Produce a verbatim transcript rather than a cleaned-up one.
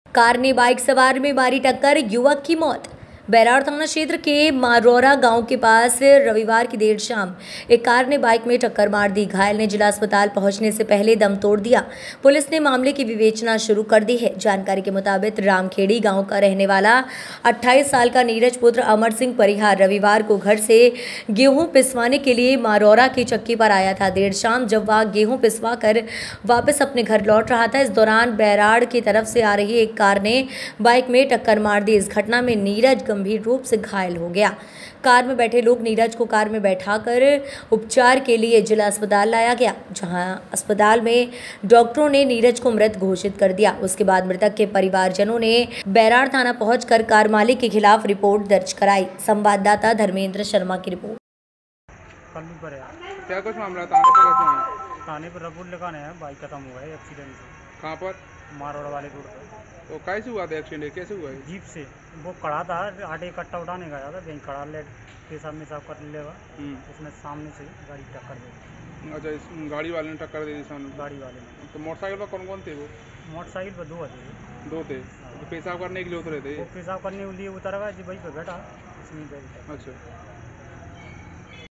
Car ने bike सवार में मारी टक्कर, युवक की मौत। बैराड़ थाना क्षेत्र के मारौरा गांव के पास रविवार की देर शाम एक कार ने बाइक में टक्कर मार दी। घायल ने जिला अस्पताल पहुंचने से पहले दम तोड़ दिया। पुलिस ने मामले की विवेचना शुरू कर दी है। जानकारी के मुताबिक रामखेड़ी गांव का रहने वाला अट्ठाईस साल का नीरज पुत्र अमर सिंह परिहार रविवार को घर से गेहूं पिसवाने के लिए मारौरा की चक्की पर आया था। देर शाम जब वह गेहूं पिसवा कर वापस अपने घर लौट रहा था, इस दौरान बैराड़ की तरफ से आ रही एक कार ने बाइक में टक्कर मार दी। इस घटना में नीरज गंभीर रूप से घायल हो गया। कार में बैठे लोग नीरज को कार में बैठाकर उपचार के लिए जिला अस्पताल लाया गया, जहां अस्पताल में डॉक्टरों ने नीरज को मृत घोषित कर दिया। उसके बाद मृतक के परिवारजनों ने बैराड़ थाना पहुंचकर कार मालिक के खिलाफ रिपोर्ट दर्ज कराई। संवाददाता धर्मेंद्र शर्मा की रिपोर्ट। क्या कुछ मामला थाने पर? थाने पर रिपोर्ट लिखाने है, बाइक खत्म हुआ है एक्सीडेंट से। कहाँ पर? मारौड़ा वाले रोड पर। तो कैसे हुआ था एक्सीडेंट, कैसे हुआ है? जीप से वो खड़ा था, आटे इकट्ठा उठाने गया था, कहीं खड़ा लेट पेशाब में साफ कर लेगा, उसने सामने से गाड़ी टक्कर दी। अच्छा, इस गाड़ी वाले ने टक्कर दे दी सामने? गाड़ी वाले ने। तो मोटरसाइकिल पर कौन कौन थे वो? मोटरसाइकिल पर दो थे। दो थे। तो पेशाब करने के लिए उतरे थे? वो पेशाब करने के लिए उतर गया जी, वहीं पर बैठा इसमें। अच्छा।